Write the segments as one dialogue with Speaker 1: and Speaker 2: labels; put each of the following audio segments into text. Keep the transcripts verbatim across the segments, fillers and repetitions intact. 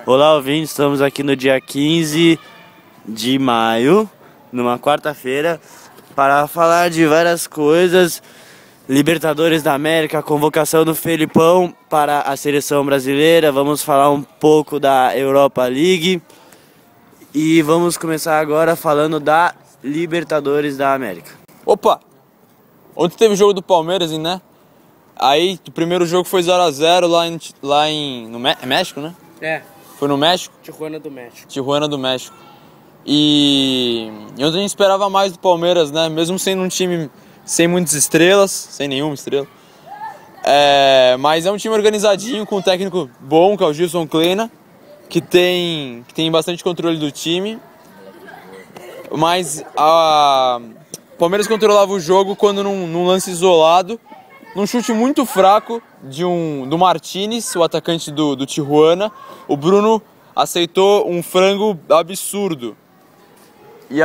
Speaker 1: Olá, ouvintes, estamos aqui no dia quinze de maio, numa quarta-feira, para falar de várias coisas. Libertadores da América, convocação do Felipão para a seleção brasileira. Vamos falar um pouco da Europa League e vamos começar agora falando da Libertadores da América.
Speaker 2: Opa! Ontem teve o jogo do Palmeiras, né? Aí o primeiro jogo foi zero a zero lá em, lá em no México, né?
Speaker 3: É.
Speaker 2: Foi no México?
Speaker 3: Tijuana do México.
Speaker 2: Tijuana do México. E, e ontem a gente esperava mais do Palmeiras, né? Mesmo sendo um time sem muitas estrelas, sem nenhuma estrela. É, mas é um time organizadinho, com um técnico bom, que é o Gilson Kleina, que tem, que tem bastante controle do time. Mas a, o Palmeiras controlava o jogo quando num, num lance isolado, num chute muito fraco de um, do Martínez, o atacante do, do Tijuana, o Bruno aceitou um frango absurdo e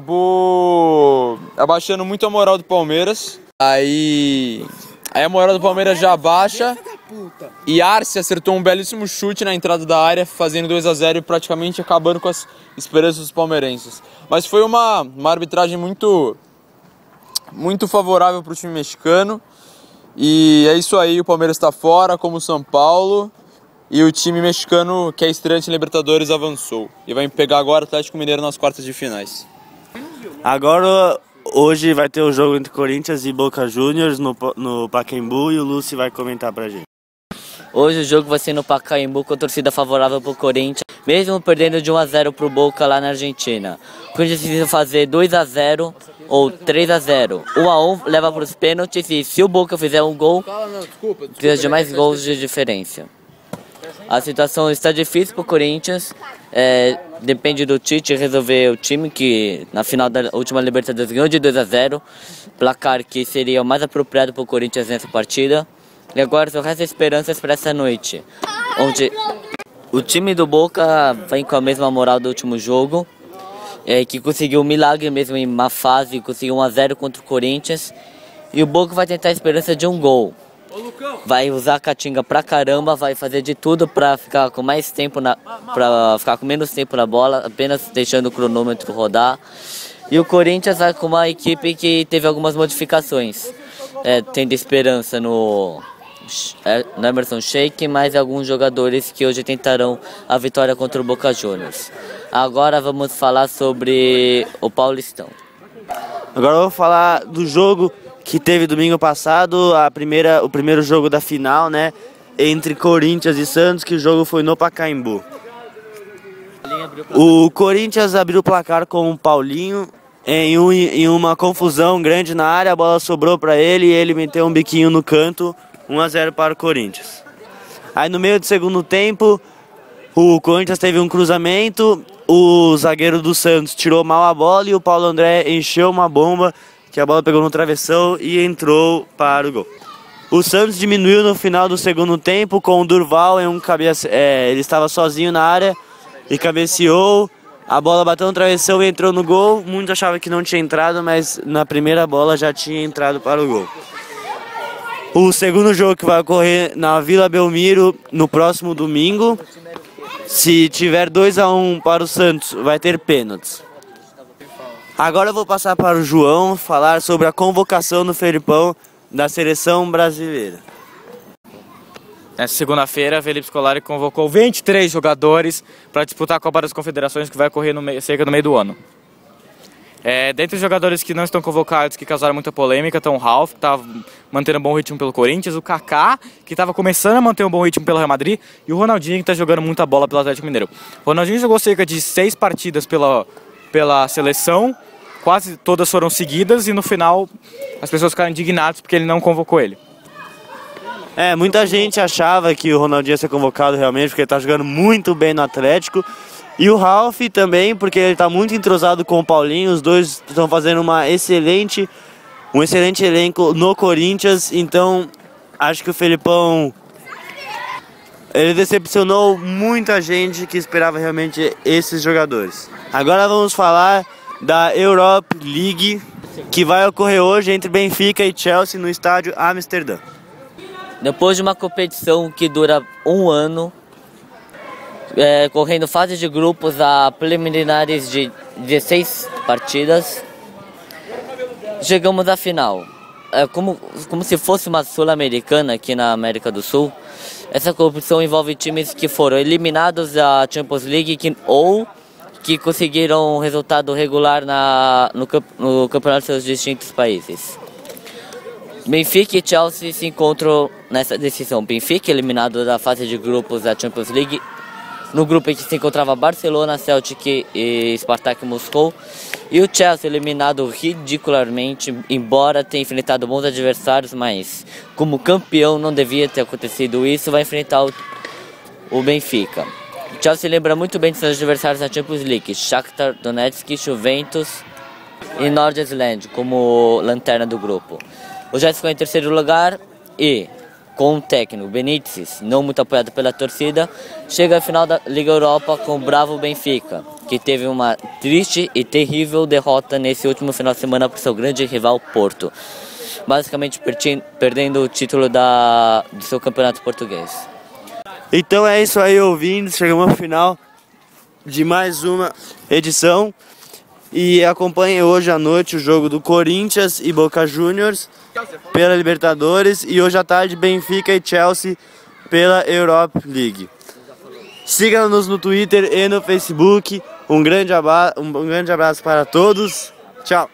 Speaker 2: acabou abaixando muito a moral do Palmeiras. Aí, aí a moral do Palmeiras já baixa e Arce acertou um belíssimo chute na entrada da área, fazendo dois a zero e praticamente acabando com as esperanças dos palmeirenses. Mas foi uma, uma arbitragem muito, muito favorável para o time mexicano. E é isso aí, o Palmeiras está fora, como o São Paulo, e o time mexicano, que é estreante em Libertadores, avançou. E vai pegar agora o Atlético Mineiro nas quartas de finais.
Speaker 1: Agora, hoje vai ter o jogo entre Corinthians e Boca Juniors no, no Pacaembu, e o Lúcio vai comentar pra gente.
Speaker 4: Hoje o jogo vai ser no Pacaembu com a torcida favorável pro Corinthians, mesmo perdendo de um a zero pro Boca lá na Argentina. O Corinthians precisa fazer dois a zero ou três a zero. um a um leva para os pênaltis e se o Boca fizer um gol, precisa de mais gols de diferença. A situação está difícil pro Corinthians, é, depende do Tite resolver o time, que na final da última Libertadores ganhou de dois a zero, placar que seria o mais apropriado pro Corinthians nessa partida. E agora só resta esperanças para essa noite, onde o time do Boca vem com a mesma moral do último jogo, é, que conseguiu um milagre mesmo em má fase, conseguiu um a zero contra o Corinthians, e o Boca vai tentar a esperança de um gol. Vai usar a catinga pra caramba, vai fazer de tudo pra ficar com mais tempo na, pra ficar com menos tempo na bola, apenas deixando o cronômetro rodar. E o Corinthians vai com uma equipe que teve algumas modificações, é, tendo esperança no no Emerson Sheik, mais alguns jogadores que hoje tentarão a vitória contra o Boca Juniors. Agora vamos falar sobre o Paulistão.
Speaker 1: Agora eu vou falar do jogo que teve domingo passado, a primeira, o primeiro jogo da final, né, entre Corinthians e Santos, que o jogo foi no Pacaembu. O Corinthians abriu o placar com o Paulinho em, um, em uma confusão grande na área, a bola sobrou para ele e ele meteu um biquinho no canto, um a zero para o Corinthians. Aí no meio do segundo tempo, o Corinthians teve um cruzamento, o zagueiro do Santos tirou mal a bola e o Paulo André encheu uma bomba, que a bola pegou no travessão e entrou para o gol. O Santos diminuiu no final do segundo tempo com o Durval, em um cabece... é, ele estava sozinho na área e cabeceou, a bola bateu no travessão e entrou no gol. Muitos achavam que não tinha entrado, mas na primeira bola já tinha entrado para o gol. O segundo jogo que vai ocorrer na Vila Belmiro no próximo domingo. Se tiver dois a um para o Santos, vai ter pênaltis. Agora eu vou passar para o João falar sobre a convocação do Felipão da seleção brasileira.
Speaker 3: Nessa segunda-feira, Felipe Scolari convocou vinte e três jogadores para disputar a Copa das Confederações, que vai ocorrer no meio, cerca no meio do ano. É, dentre os jogadores que não estão convocados, que causaram muita polêmica, estão o Ralf, que estava mantendo um bom ritmo pelo Corinthians, o Kaká, que estava começando a manter um bom ritmo pelo Real Madrid, e o Ronaldinho, que está jogando muita bola pelo Atlético Mineiro. O Ronaldinho jogou cerca de seis partidas pela, pela seleção, quase todas foram seguidas, e no final as pessoas ficaram indignadas porque ele não convocou ele.
Speaker 1: É, muita gente achava que o Ronaldinho ia ser convocado realmente, porque ele está jogando muito bem no Atlético. E o Ralf também, porque ele está muito entrosado com o Paulinho, os dois estão fazendo uma excelente, um excelente elenco no Corinthians, então acho que o Felipão, ele decepcionou muita gente que esperava realmente esses jogadores. Agora vamos falar da Europa League, que vai ocorrer hoje entre Benfica e Chelsea no estádio Amsterdã.
Speaker 4: Depois de uma competição que dura um ano, é, correndo fase de grupos a preliminares de dezesseis partidas. Chegamos à final. É como, como se fosse uma Sul-Americana aqui na América do Sul. Essa competição envolve times que foram eliminados da Champions League que, ou que conseguiram um resultado regular na, no, no campeonato de seus distintos países. Benfica e Chelsea se encontram nessa decisão. Benfica eliminado da fase de grupos da Champions League, no grupo em que se encontrava Barcelona, Celtic e Spartak Moscou. E o Chelsea eliminado ridicularmente, embora tenha enfrentado bons adversários, mas como campeão não devia ter acontecido isso, vai enfrentar o, o Benfica. O Chelsea lembra muito bem de seus adversários na Champions League, Shakhtar Donetsk, Juventus e Nord-Island como lanterna do grupo. O Chelsea ficou em terceiro lugar e, com o técnico Benítez, não muito apoiado pela torcida, chega à final da Liga Europa com o bravo Benfica, que teve uma triste e terrível derrota nesse último final de semana para o seu grande rival Porto, basicamente perdendo o título da, do seu campeonato português.
Speaker 1: Então é isso aí, ouvintes, chegamos ao final de mais uma edição e acompanhe hoje à noite o jogo do Corinthians e Boca Juniors pela Libertadores e hoje à tarde Benfica e Chelsea pela Europa League. Siga-nos no Twitter e no Facebook. Um grande abraço, um grande abraço para todos. Tchau.